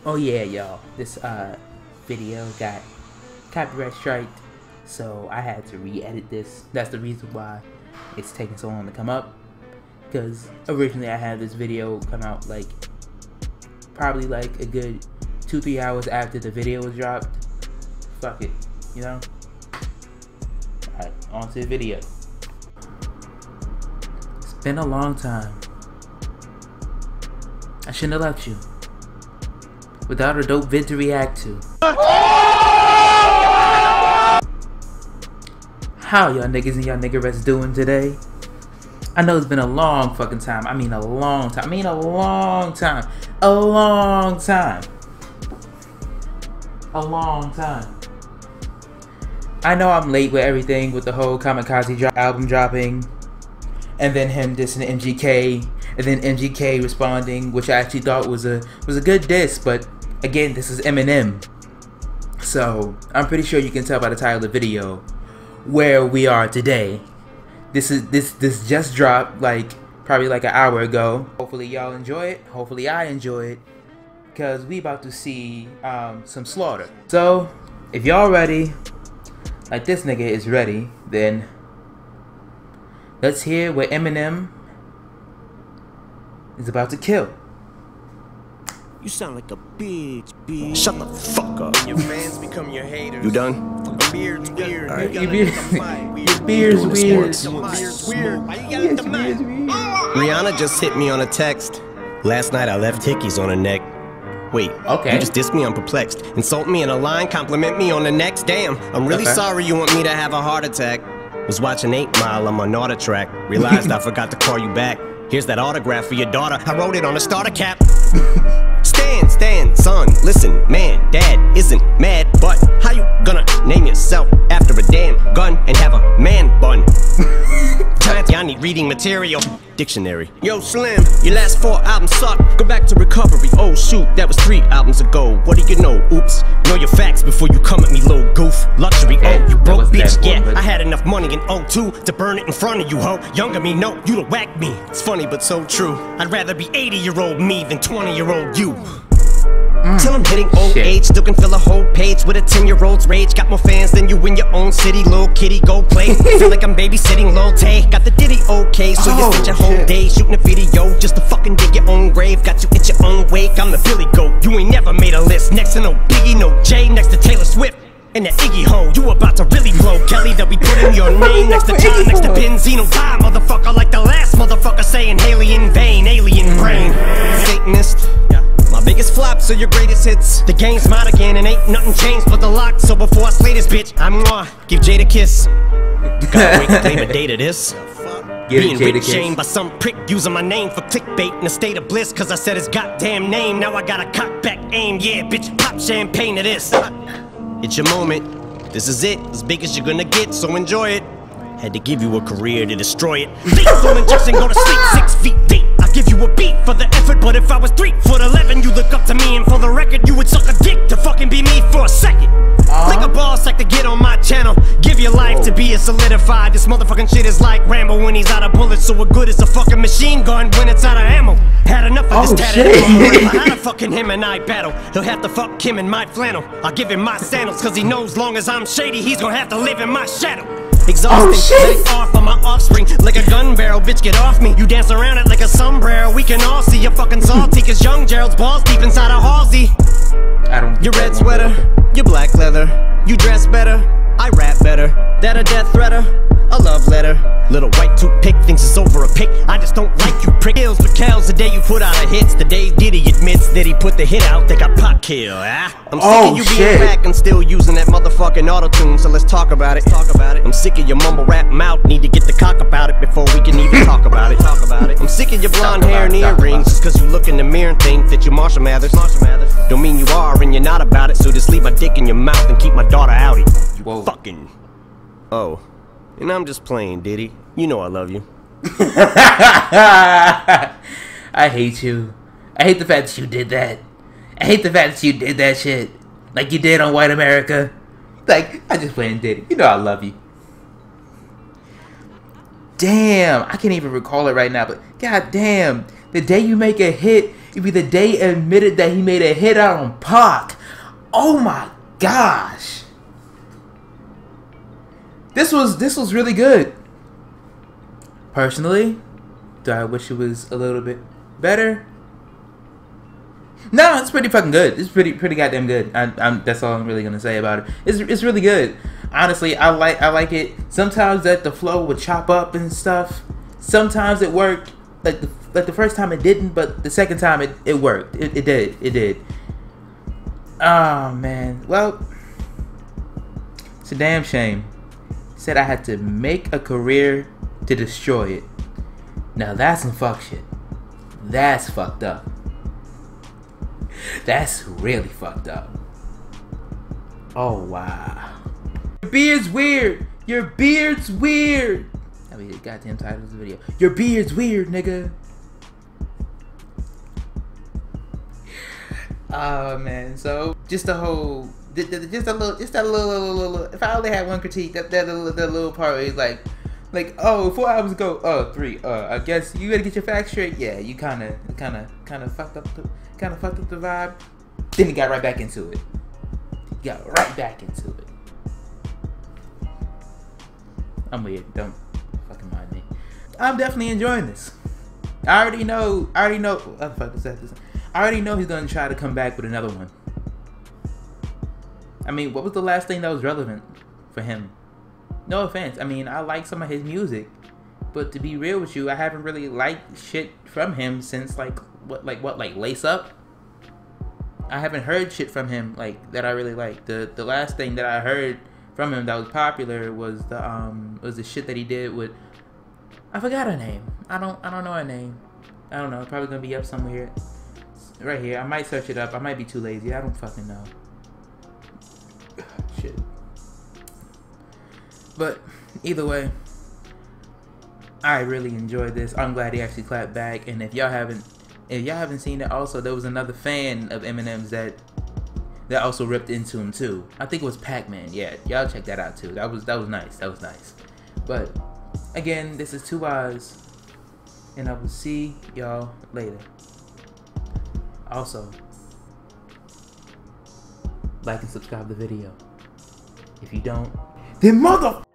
Oh yeah, y'all. This video got copyright striked, so I had to re-edit this. That's the reason why it's taking so long to come up. Because originally I had this video come out like probably like a good 2-3 hours after the video was dropped. Fuck it, you know? Alright, on to the video. It's been a long time. I shouldn't have left you without a dope vid to react to. How y'all niggas and y'all niggerettes doing today? I know it's been a long fucking time. I mean a long time. A long time. I know I'm late with everything, with the whole Kamikaze album dropping, and then him dissing MGK, and then MGK responding, which I actually thought was a good diss, but again, this is Eminem. So I'm pretty sure you can tell by the title of the video where we are today. This just dropped probably like an hour ago. Hopefully y'all enjoy it. Hopefully I enjoy it, because we about to see some slaughter. So if y'all ready, like this nigga is ready, then let's hear what Eminem is about to kill. You sound like a bitch. Shut the fuck up. Your fans become your haters. You done? Beard's weird. Right. Your beard's weird. Rihanna just hit me on a text. Last night I left hickeys on her neck. Wait, okay. You just dissed me, I'm perplexed. Insult me in a line, compliment me on the next. Damn, I'm really sorry you want me to have a heart attack. Was watching 8 Mile, I'm on auto track. Realized I forgot to call you back. Here's that autograph for your daughter. I wrote it on a starter cap. Stand, son, listen, man, dad isn't mad, but how you gonna name yourself after a damn gun and have a man bun? Giant, I need reading material. Dictionary. Yo, Slim, your last 4 albums suck. Go back to recovery. Oh, shoot, that was 3 albums ago. What do you know? Oops. Know your facts before you come at me, little goof. Luxury, oh, you broke, bitch. Yeah, I had enough money in 02 to burn it in front of you, ho. Younger me, no, you'd have whacked me. It's funny, but so true. I'd rather be 80-year-old me than 20-year-old you. Till I'm hitting old age, still can fill a whole page with a 10-year-old's rage. Got more fans than you in your own city, little kitty, go play. Feel like I'm babysitting Lil Tay. Got the ditty okay, so you spent your whole day shooting a video just to fucking dig your own grave. Got you at your own wake, I'm the Billy Goat. You ain't never made a list, next to no Biggie, no Jay, next to Taylor Swift. And that Iggy ho, you about to really blow. Kelly, they'll be putting your name next to John, next to Benzino. Die, motherfucker, like the last motherfucker saying Haley in vain, alien brain. Satanist. My biggest flops are your greatest hits. The game's mine again and ain't nothing changed but the lock. So before I slay this bitch, give Jade a kiss. Gotta wait to claim a date of this. Being rich shamed by some prick using my name for clickbait in a state of bliss. Cause I said his goddamn name, now I got a cock back aim. Yeah, bitch, pop champagne to this. It's your moment, this is it, as big as you're gonna get, so enjoy it. Had to give you a career to destroy it. Lethal injection, go to sleep 6 feet deep. I give you a beat for the effort, but if I was 3'11", you look up to me, and for the record, you would suck a dick to fucking be me for a second. Like a boss, like to get on my channel. Give your life to be a solidified. This motherfucking shit is like Rambo when he's out of bullets. So what good is a fucking machine gun when it's out of ammo? Had enough of this tatted ammo. If I had to fucking him and I battle, he'll have to fuck him in my flannel. I'll give him my sandals, cause he knows long as I'm shady, he's gonna have to live in my shadow. Exhausting, letting off on my offspring like a gun barrel, bitch, get off me. You dance around it like a sombrero. We can all see you're fucking salty, cause young Gerald's balls deep inside a Halsey. Your red sweater, your black leather. You dress better, I rap better. That a death threater, a love letter. Little white toothpick thinks it's over a pick. I just don't like you prick. Kills with cows the day you put out a hits. The day Diddy admits that he put the hit out, they got pop kill. I'm sick of you being back and still using that motherfucking auto-tune. So let's talk about it. I'm sick of your mumble rap mouth. Need to get the cock about it before we can even talk about it. I'm sick of your blonde hair and earrings. Just cause you look in the mirror and think that you Marshall Mathers. Don't mean you are and you're not about it. So just leave my dick in your mouth and keep my daughter outie. You fucking. Oh. And I'm just playing, Diddy. You know I love you. I hate you. I hate the fact that you did that. I hate the fact that you did that shit. Like you did on White America. Like, I just playing Diddy. You know I love you. Damn. I can't even recall it right now, but god damn. The day you make a hit It'd be the day he admitted that he made a hit out on Pac. Oh my gosh. This was really good. Personally, do I wish it was a little bit better? No, it's pretty fucking good. It's pretty goddamn good. That's all I'm really gonna say about it. It's really good. Honestly, I like it. Sometimes that the flow would chop up and stuff. Sometimes it worked. Like the first time it didn't, but the second time it worked. It did. Oh man. Well, it's a damn shame. Said I had to make a career to destroy it. Now that's some fuck shit. That's fucked up. That's really fucked up. Oh wow. Your beard's weird. Your beard's weird. I mean, the goddamn title of the video. Your beard's weird, nigga. Oh man. So just the whole, just that little. If I only had one critique, that little part where he's like, oh, 4 hours ago, 3. I guess you gotta get your facts straight. Yeah, you kind of fucked up the vibe. Then he got right back into it. I'm weird. Don't fucking mind me. I'm definitely enjoying this. I already know. What the fuck is that? I already know he's gonna try to come back with another one. I mean, what was the last thing that was relevant for him? No offense. I mean, I like some of his music, but to be real with you, I haven't really liked shit from him since like Lace Up. I haven't heard shit from him like that I really like. The last thing that I heard from him that was popular was the shit that he did with, I forgot her name. I don't know her name. I don't know. It's probably gonna be up somewhere. Right here. I might search it up. I might be too lazy. I don't fucking know. Shit. But either way, I really enjoyed this. I'm glad he actually clapped back. And if y'all haven't seen it, also there was another fan of Eminem's that also ripped into him too. I think it was Pac-Man. Yeah, y'all check that out too. That was nice. That was nice. But again, this is 2Eyes, and I will see y'all later. Also, like and subscribe to the video. If you don't, then mother.